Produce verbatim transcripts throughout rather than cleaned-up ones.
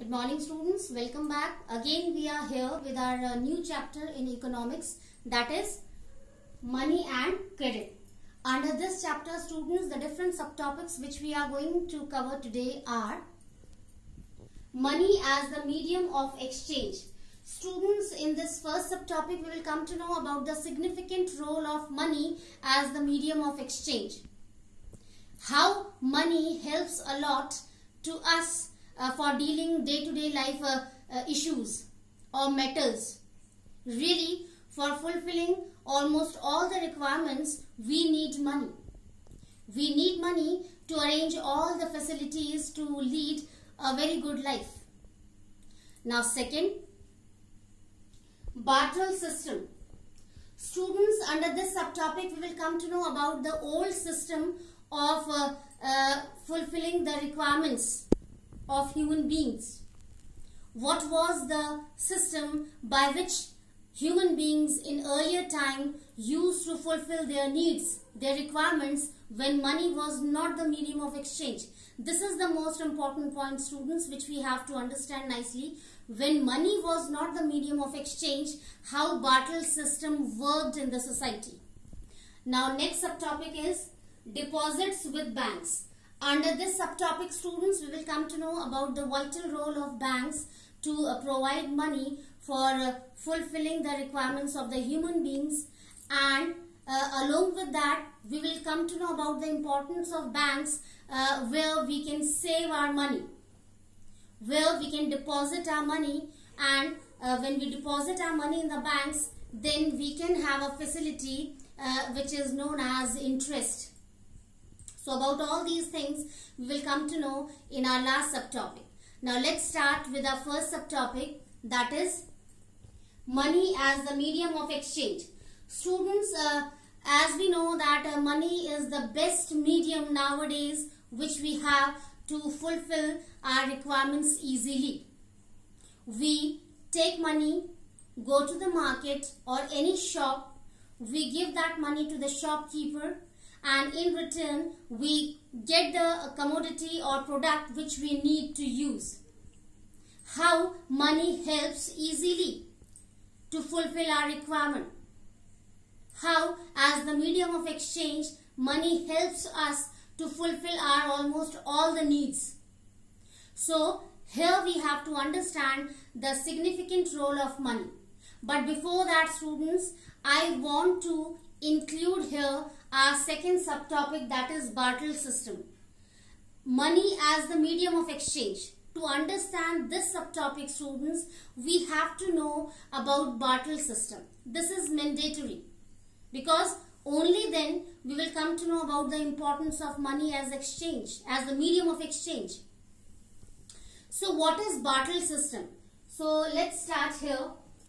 Good morning students, welcome back. Again we are here with our uh, new chapter in economics, that is money and credit. Under this chapter students, the different subtopics which we are going to cover today are money as the medium of exchange. Students, in this first subtopic we will come to know about the significant role of money as the medium of exchange. How money helps a lot to us uh, for dealing day-to-day life uh, uh, issues or matters. Really, for fulfilling almost all the requirements, we need money. We need money to arrange all the facilities to lead a very good life. Now second, barter system. Students, under this subtopic we will come to know about the old system of uh, uh, fulfilling the requirements of human beings. What was the system by which human beings in earlier time used to fulfill their needs, their requirements, when money was not the medium of exchange? This is the most important point, students, which we have to understand nicely. When money was not the medium of exchange, how barter system worked in the society. Now next subtopic is deposits with banks. Under this subtopic students, we will come to know about the vital role of banks to uh, provide money for uh, fulfilling the requirements of the human beings, and uh, along with that we will come to know about the importance of banks uh, where we can save our money, where we can deposit our money, and uh, when we deposit our money in the banks, then we can have a facility uh, which is known as interest. So about all these things we will come to know in our last subtopic. Now let's start with our first subtopic, that is money as the medium of exchange. Students, uh, as we know that uh, money is the best medium nowadays which we have to fulfill our requirements easily. We take money, go to the market or any shop, we give that money to the shopkeeper, and in return we get the commodity or product which we need to use. How money helps easily to fulfill our requirement. How, as the medium of exchange, money helps us to fulfill our almost all the needs. So here we have to understand the significant role of money. But before that students, I want to include here our second subtopic, that is barter system. Money as the medium of exchange. To understand this subtopic students, we have to know about barter system. This is mandatory because only then we will come to know about the importance of money as exchange, as the medium of exchange. So what is barter system? So let's start here.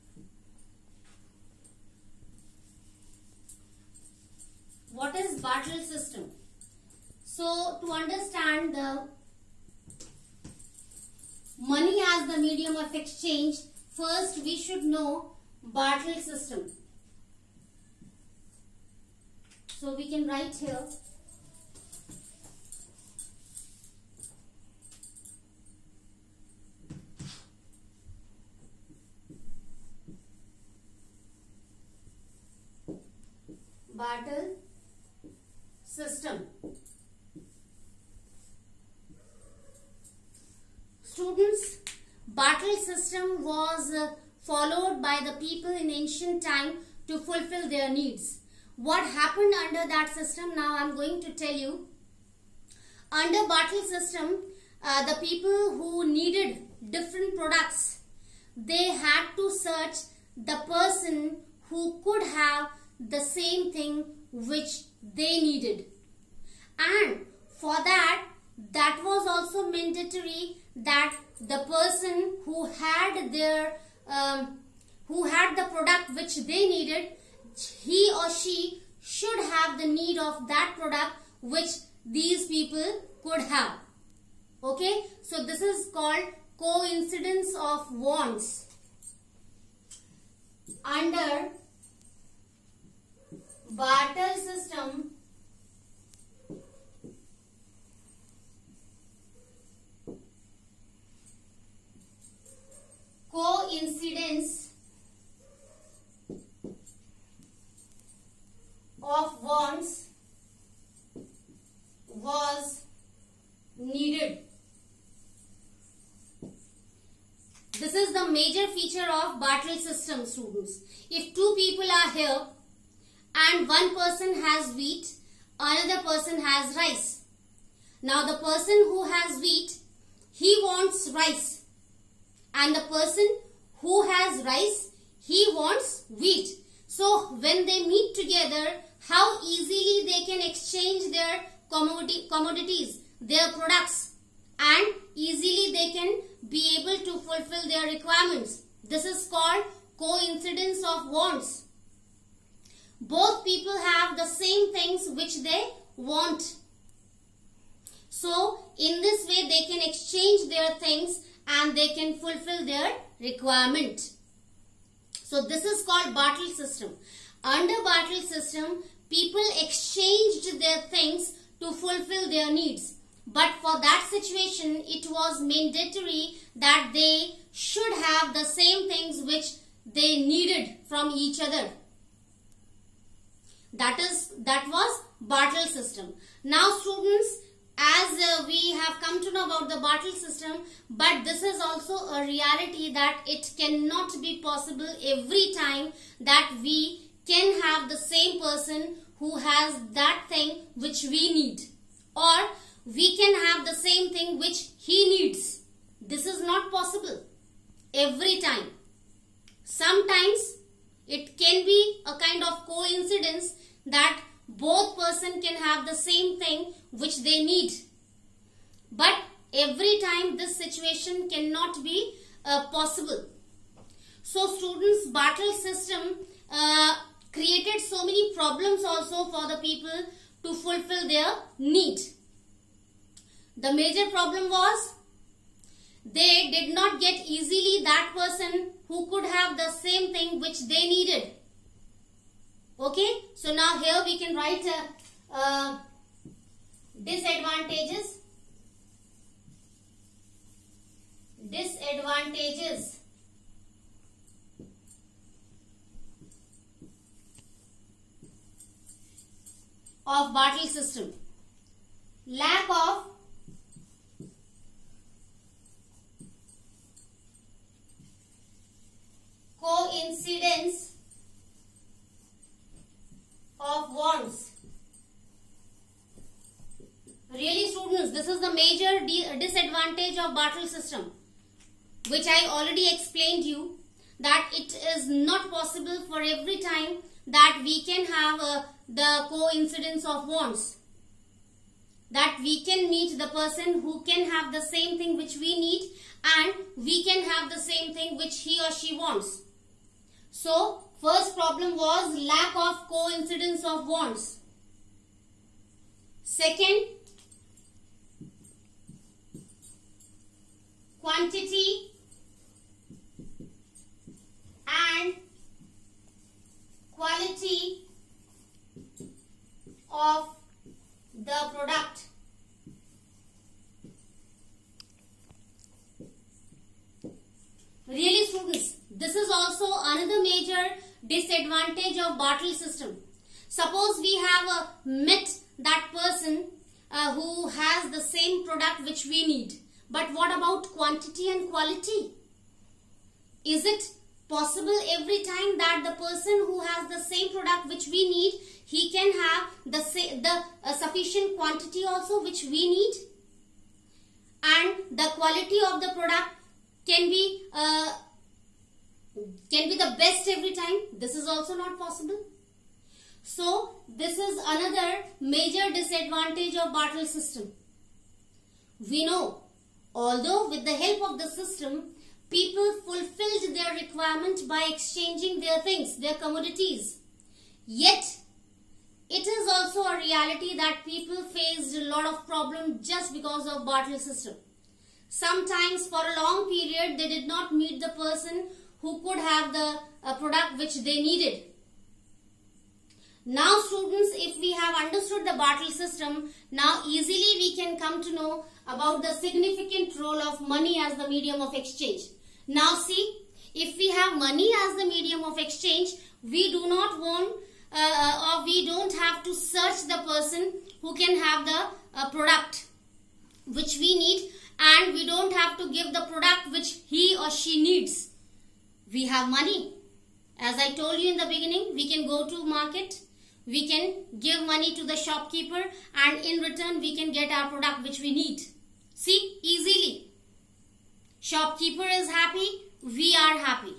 What is barter system? So to understand the money as the medium of exchange, first we should know barter system. So we can write here barter system. Students, barter system was uh, followed by the people in ancient time to fulfill their needs. What happened under that system? Now I am going to tell you. Under barter system, uh, the people who needed different products, they had to search the person who could have the same thing which they needed, and for that that was also mandatory that the person who had their um, who had the product which they needed, he or she should have the need of that product which these people could have. Okay, so this is called coincidence of wants. Under barter system, needed. This is the major feature of Bartle system, students. If two people are here and one person has wheat, another person has rice. Now the person who has wheat, he wants rice, and the person who has rice, he wants wheat. So when they meet together, how easily they can exchange their commodity, commodities, their products, and easily they can be able to fulfill their requirements. This is called coincidence of wants. Both people have the same things which they want. So in this way they can exchange their things and they can fulfill their requirement. So this is called Bartle system. Under Bartle system, people exchanged their things to fulfill their needs. But for that situation, it was mandatory that they should have the same things which they needed from each other. That is, that was Bartle system. Now students, as uh, we have come to know about the Bartle system, but this is also a reality that it cannot be possible every time that we can have the same person who has that thing which we need, or we can have the same thing which he needs. This is not possible every time. Sometimes it can be a kind of coincidence that both person can have the same thing which they need. But every time this situation cannot be uh, possible. So students, Bartle system uh, created so many problems also for the people to fulfill their need. The major problem was they did not get easily that person who could have the same thing which they needed. Okay, so now here we can write uh, uh, disadvantages. Disadvantages of Bartle system. Lack of coincidence of wants. Really students, this is the major disadvantage of Bartle system, which I already explained you, that it is not possible for every time that we can have uh, the coincidence of wants. That we can meet the person who can have the same thing which we need, and we can have the same thing which he or she wants. So, first problem was lack of coincidence of wants. Second, quantity and quality of the product. Really students, this is also another major disadvantage of Bartle system. Suppose we have uh, met that person uh, who has the same product which we need. But what about quantity and quality? Is it possible every time that the person who has the same product which we need, he can have the, the uh, sufficient quantity also which we need? And the quality of the product can be uh, can be the best every time? This is also not possible. So this is another major disadvantage of Bartle system. We know, although with the help of the system, people fulfilled their requirement by exchanging their things, their commodities. Yet, it is also a reality that people faced a lot of problems just because of Bartle system. Sometimes for a long period, they did not meet the person who could have the uh, product which they needed. Now students, if we have understood the Bartle system, now easily we can come to know about the significant role of money as the medium of exchange. Now see, if we have money as the medium of exchange, we do not want uh, or we don't have to search the person who can have the uh, product. which we need, and we don't have to give the product which he or she needs. We have money. As I told you in the beginning, we can go to market, we can give money to the shopkeeper, and in return we can get our product which we need. See, easily. Shopkeeper is happy, we are happy.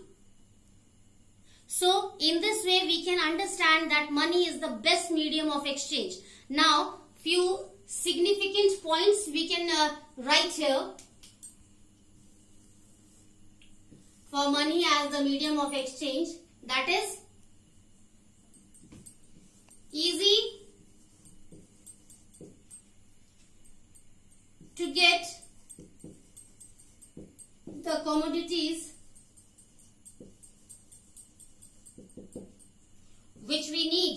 So in this way we can understand that money is the best medium of exchange. Now few significant points we can uh, write here for money as the medium of exchange. That is easy to get the commodities which we need.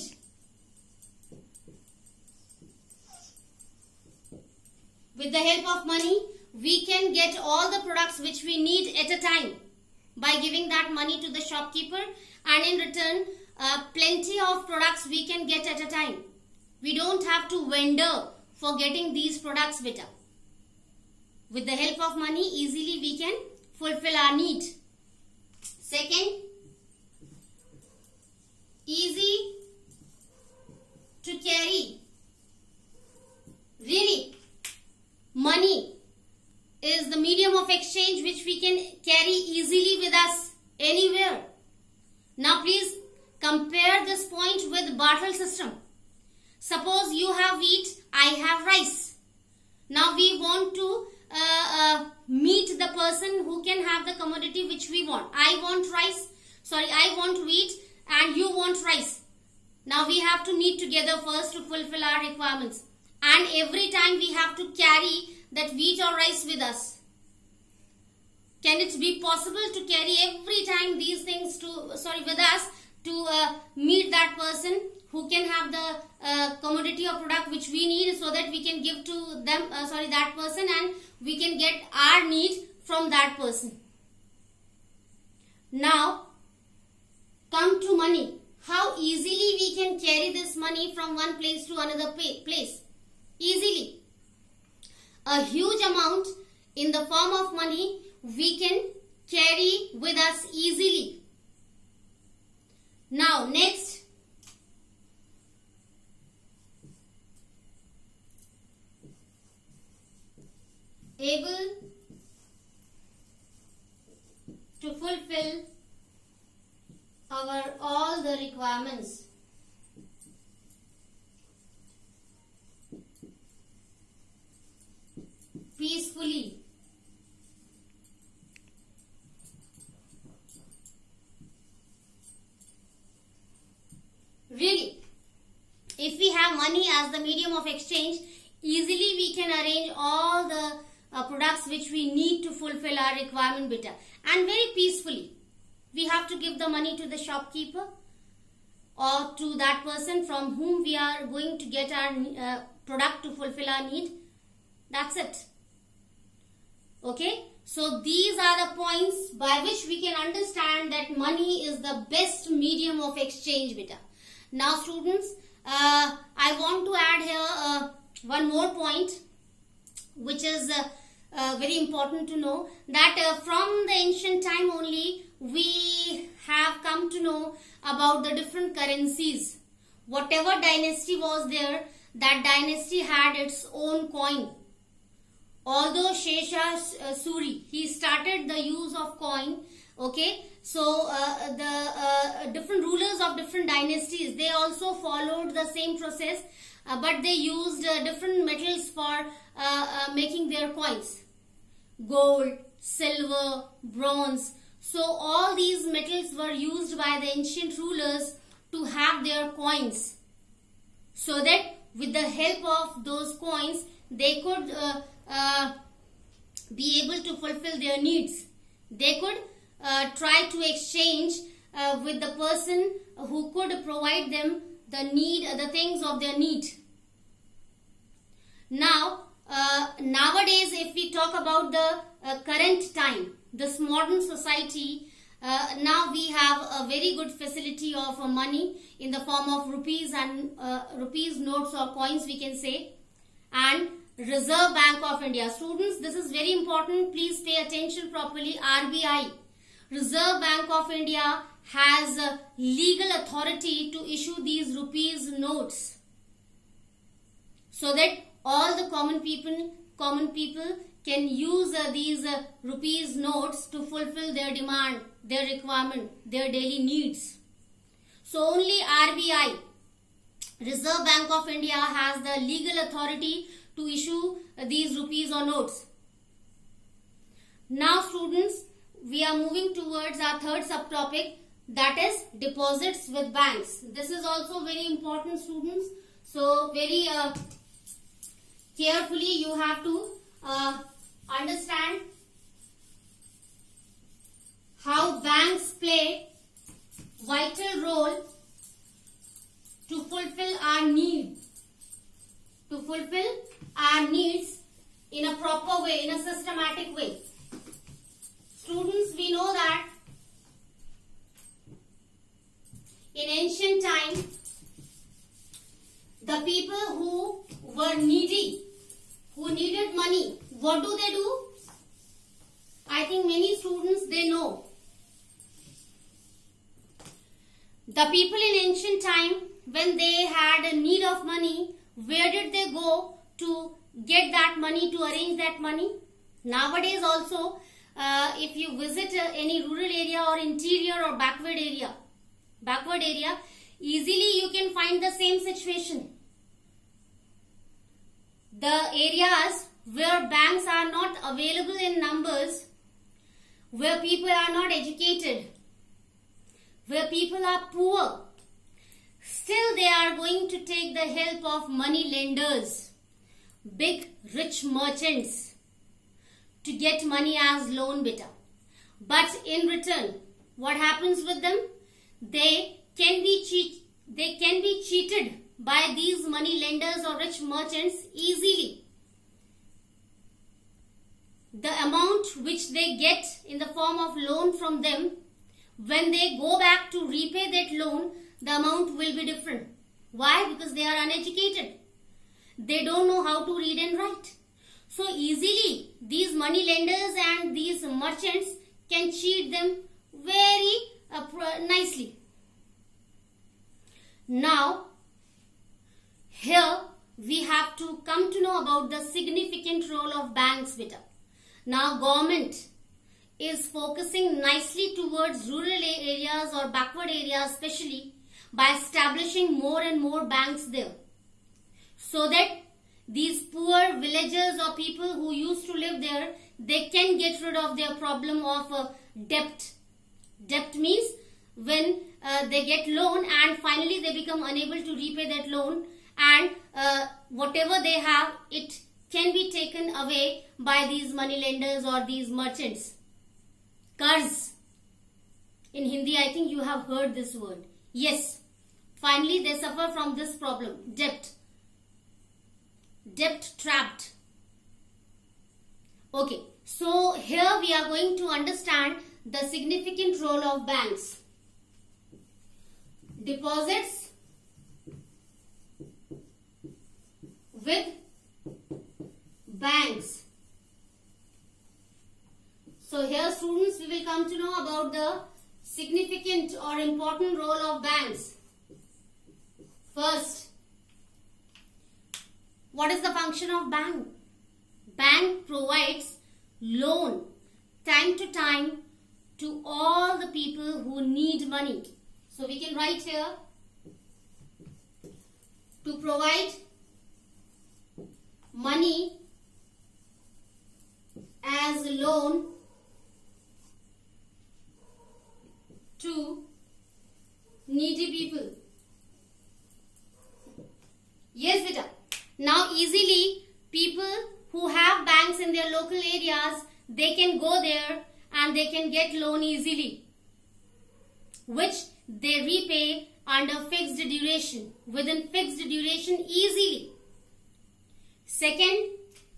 With the help of money, we can get all the products which we need at a time by giving that money to the shopkeeper, and in return uh, plenty of products we can get at a time. We don't have to vendor for getting these products better. With the help of money, easily we can fulfill our need. Second, easy to carry. Really, money is the medium of exchange which we can carry easily with us anywhere. Now please compare this point with barter system. Suppose you have wheat, I have rice. Now we want to uh, uh, meet the person who can have the commodity which we want. I want rice, sorry, I want wheat and you want rice. Now we have to meet together first to fulfill our requirements. And every time we have to carry that wheat or rice with us. Can it be possible to carry every time these things to sorry with us to uh, meet that person who can have the uh, commodity or product which we need, so that we can give to them uh, sorry that person and we can get our need from that person. Now come to money. How easily we can carry this money from one place to another place? Easily. A huge amount in the form of money we can carry with us easily. Now next, able to fulfill our all the requirements. Peacefully. Really, if we have money as the medium of exchange, easily we can arrange all the uh, products which we need to fulfill our requirement better and very peacefully. We have to give the money to the shopkeeper or to that person from whom we are going to get our uh, product to fulfill our need. That's it. Okay, so these are the points by which we can understand that money is the best medium of exchange beta. Now students, uh, I want to add here uh, one more point which is uh, uh, very important to know, that uh, from the ancient time only we have come to know about the different currencies. Whatever dynasty was there, that dynasty had its own coin. Although Shesha uh, Suri, he started the use of coin, okay, so uh, the uh, different rulers of different dynasties, they also followed the same process, uh, but they used uh, different metals for uh, uh, making their coins. Gold, silver, bronze. So all these metals were used by the ancient rulers to have their coins, so that with the help of those coins, they could uh, Uh, be able to fulfill their needs. They could uh, try to exchange uh, with the person who could provide them the need, uh, the things of their need. Now, uh, nowadays, if we talk about the uh, current time, this modern society, uh, now we have a very good facility of uh, money in the form of rupees and uh, rupees notes or coins, we can say, and Reserve Bank of India. Students, this is very important. Please pay attention properly. R B I, Reserve Bank of India, has a legal authority to issue these rupees notes, so that all the common people, common people can use uh, these uh, rupees notes to fulfill their demand, their requirement, their daily needs. So only R B I, Reserve Bank of India, has the legal authority to issue uh, these rupees or notes. Now students, we are moving towards our third subtopic, that is deposits with banks. This is also very important, students. So very uh, carefully you have to uh, understand how banks play vital role to fulfill our need, to fulfill our needs in a proper way, in a systematic way. Students, we know that in ancient time, the people who were needy, who needed money, what do they do? I think many students, they know. The people in ancient time, when they had a need of money, where did they go to get that money, to arrange that money? Nowadays also, uh, if you visit uh, any rural area or interior or backward area, backward area, easily you can find the same situation. The areas where banks are not available in numbers, where people are not educated, where people are poor, still they are going to take the help of money lenders, big rich merchants, to get money as loan beta. But in return, what happens with them? They can be cheat, they can be cheated by these money lenders or rich merchants easily. The amount which they get in the form of loan from them, when they go back to repay that loan, the amount will be different. Why? Because they are uneducated. They don't know how to read and write. So easily these money lenders and these merchants can cheat them very uh, nicely. Now, here we have to come to know about the significant role of banks, beta. Now, government is focusing nicely towards rural areas or backward areas, especially by establishing more and more banks there, so that these poor villagers or people who used to live there, they can get rid of their problem of uh, debt. Debt means when uh, they get loan and finally they become unable to repay that loan, and uh, whatever they have, it can be taken away by these money lenders or these merchants. Qarz. In Hindi, I think you have heard this word. Yes. Finally, they suffer from this problem. Debt. Debt trapped. Okay. So, here we are going to understand the significant role of banks. Deposits with banks. So here students, we will come to know about the significant or important role of banks. First, what is the function of bank? Bank provides loan time to time to all the people who need money. So we can write here, to provide money as a loan to needy people. Yes, beta. Now easily people who have banks in their local areas, they can go there and they can get loan easily, which they repay under fixed duration, within fixed duration easily. Second,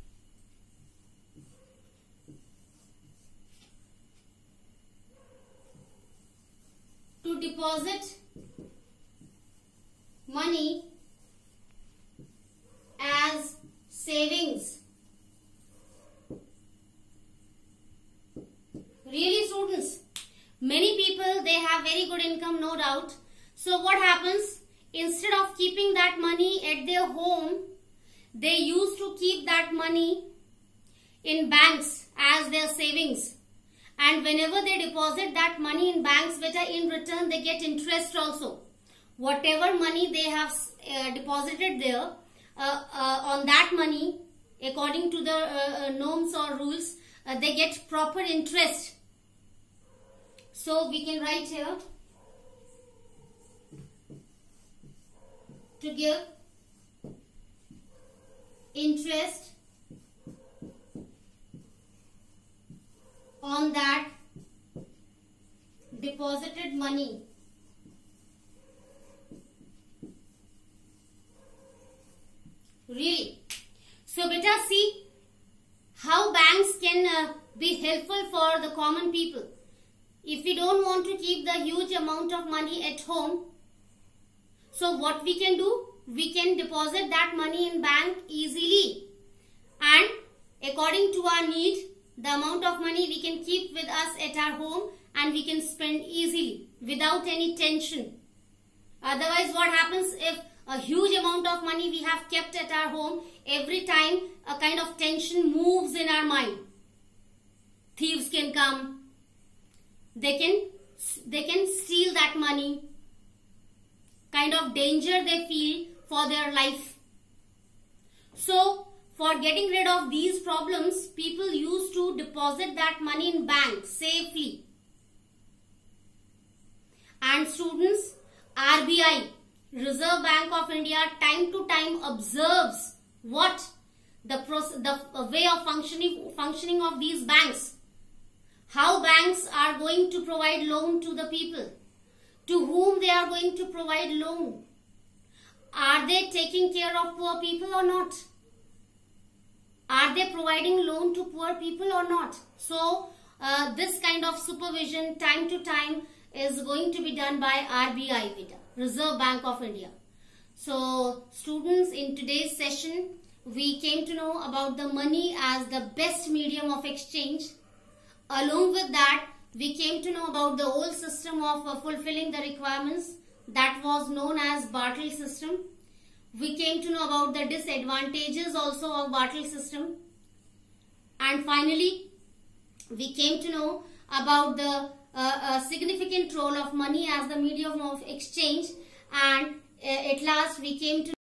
to deposit money as savings Many people, they have very good income, no doubt. So what happens? Instead of keeping that money at their home, they used to keep that money in banks as their savings. And whenever they deposit that money in banks, beta, in return they get interest also. Whatever money they have uh, deposited there, uh, uh, on that money, according to the uh, uh, norms or rules, uh, they get proper interest. So we can write here, to give interest on that deposited money. Really. So beta, see how banks can uh, be helpful for the common people. If we don't want to keep the huge amount of money at home, so what we can do? We can deposit that money in bank easily, and according to our need, the amount of money we can keep with us at our home and we can spend easily without any tension. Otherwise, what happens if a huge amount of money we have kept at our home, every time a kind of tension moves in our mind. Thieves can come, they can, they can steal that money, kind of danger they feel for their life. So, for getting rid of these problems, people used to deposit that money in bank safely. And students, R B I, Reserve Bank of India, time to time observes what the the way of functioning functioning of these banks, how banks are going to provide loan to the people, to whom they are going to provide loan. Are they taking care of poor people or not? Are they providing loan to poor people or not? So, uh, this kind of supervision time to time is going to be done by R B I, beta, Reserve Bank of India. So, students, in today's session, we came to know about the money as the best medium of exchange. Along with that, we came to know about the old system of uh, fulfilling the requirements that was known as barter system. We came to know about the disadvantages also of barter system. And finally, we came to know about the uh, uh, significant role of money as the medium of exchange. And uh, at last, we came to